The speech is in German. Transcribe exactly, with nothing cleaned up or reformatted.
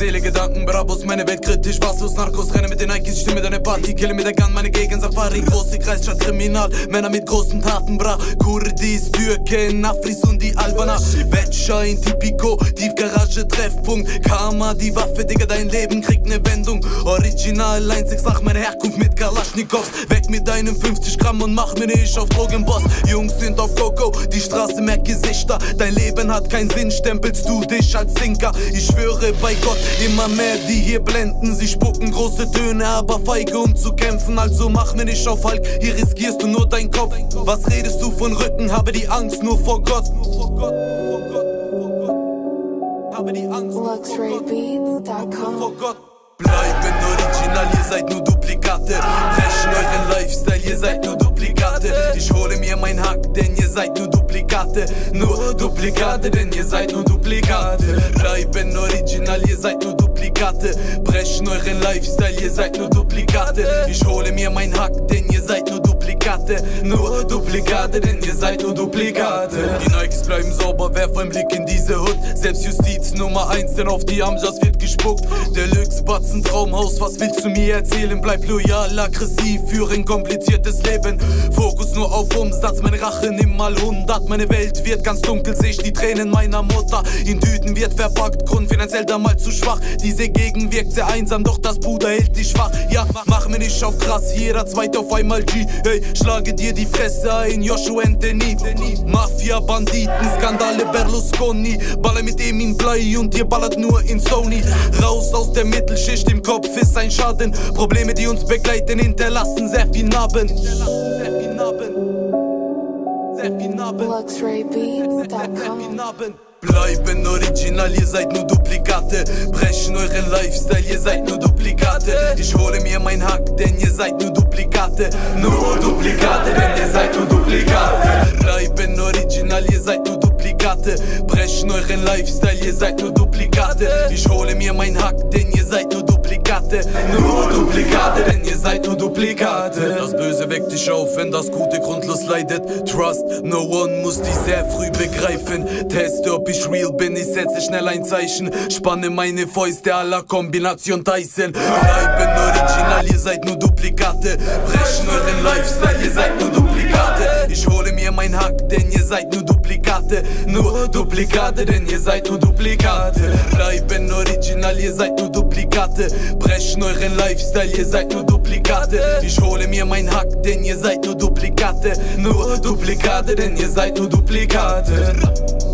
Seele, Gedanken, Brabus, meine Welt kritisch, was los, Narcos, renne mit den Nikes, stimme deine Party, kille mit der Gun, meine Gegend, Safari, große Kreisstadt, Kriminal, Männer mit großen Taten, bra, Kurdis, Türken, Afris und die Albaner, Wettschein, Tipico, Tiefgarage, Treffpunkt, Karma, die Waffe, Digga, dein Leben kriegt ne Wendung, Original, einzig sag meine Herkunft mit Kalaschnikows, weg mit deinen fünfzig Gramm und mach mir nicht auf Drogenboss, Jungs sind auf Coco, die Straße merkt Gesichter, dein Leben hat keinen Sinn, stempelst du dich als Zinker, ich schwöre bei Gott, immer mehr die hier blenden, sie spucken große Töne, aber feige um zu kämpfen, also mach mir nicht auf Hulk, hier riskierst du nur dein Kopf, was redest du von Rücken, habe die Angst nur vor Gott, habe die Angst nur vor Gott. Bleiben original, ihr seid nur Duplikate. Brechen euren Lifestyle, ihr seid nur Duplikate. Ich hole mir mein Hack, denn ihr seid nur Duplikate. Nur Duplikate, denn ihr seid nur Duplikate. Bleiben original, ihr seid nur Duplikate. Brechen euren Lifestyle, ihr seid nur Duplikate. Ich hole mir mein Hack, denn ihr seid nur Duplikate. Nur Duplikate, denn ihr seid nur Duplikate. Die Nikes bleiben sauber, werf ein Blick in diese Hood. Selbstjustiz Nummer eins, denn auf die Amjas wird gespuckt. Deluxe Batzen, Traumhaus, was willst du mir erzählen? Bleib loyal, aggressiv, für ein kompliziertes Leben. Fokus nur auf Umsatz, meine Rache nimm mal hundert. Meine Welt wird ganz dunkel, seh ich die Tränen meiner Mutter. In Tüten wird verpackt, Grund finanziell damals zu schwach. Diese Gegend wirkt sehr einsam, doch das Bruder hält dich schwach. Ja, mach mir nicht auf krass, jeder zweite auf einmal G. Hey, schlage dir die Fresse ein, Joshua Anthony. Mafia, Banditen, Skandale, Berlusconi. Baller mit Emin Blei und ihr ballert nur in Sony. Raus aus der Mittelschicht, im Kopf ist ein Schaden. Probleme, die uns begleiten, hinterlassen sehr viel Narben. Sehr viel Narben. Sehr viel Narben. Luxury Beats dot com. Bleiben original, ihr seid nur Duplikate. Brechen euren Lifestyle, ihr seid nur Duplikate. Ich hole mir mein Hack, denn ihr seid nur Duplikate. Nur Duplikate, denn ihr seid nur Duplikate. Bleiben original, ihr seid nur Duplikate. Brechen euren Lifestyle, ihr seid nur Duplikate. Ich hole mir mein Hack, denn ihr seid nur Duplikate. Nur Duplikate, denn ihr seid nur Duplikate. Das Böse weckt dich auf, wenn das Gute grundlos leidet. Trust, no one muss dich sehr früh begreifen. Teste, ob ich real bin, ich setze schnell ein Zeichen. Spanne meine Fäuste aller Kombination Tyson. Bleiben original, ihr seid nur Duplikate. Brechen euren Lifestyle, ihr seid nur Duplikate. Ich hole mir mein Hack, denn ihr seid nur Duplikate. Nur Duplikate, denn ihr seid nur Duplikate. Bleiben original, ihr seid nur Duplikate. Brechen euren Lifestyle, ihr seid nur Duplikate. Ich hole mir mein Hack, denn ihr seid nur Duplikate. Nur Duplikate, denn ihr seid nur Duplikate.